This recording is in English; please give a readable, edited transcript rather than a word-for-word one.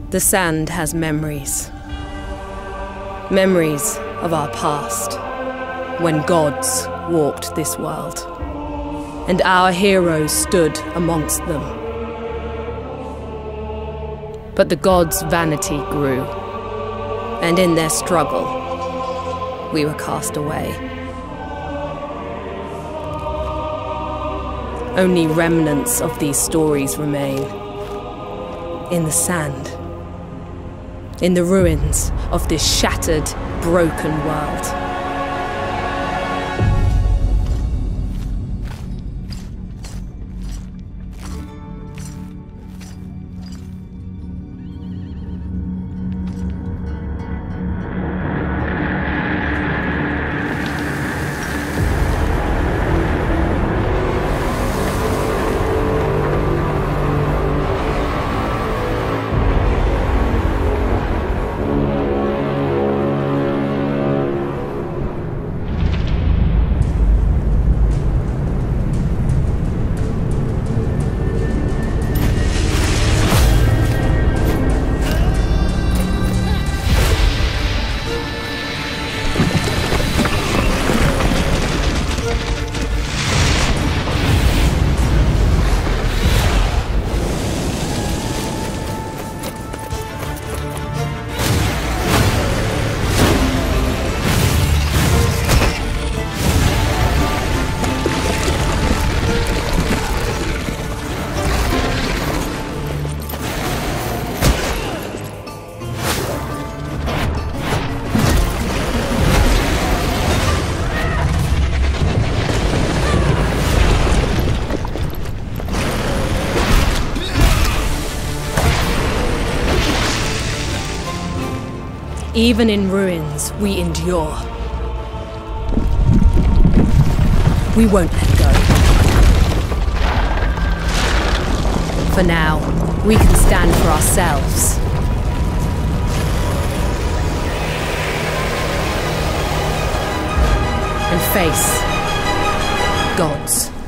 The sand has memories. Memories of our past, when gods walked this world, and our heroes stood amongst them. But the gods' vanity grew, and in their struggle, we were cast away. Only remnants of these stories remain, in the sand, in the ruins of this shattered, broken world. Even in ruins, we endure. We won't let go. For now, we can stand for ourselves. And face gods.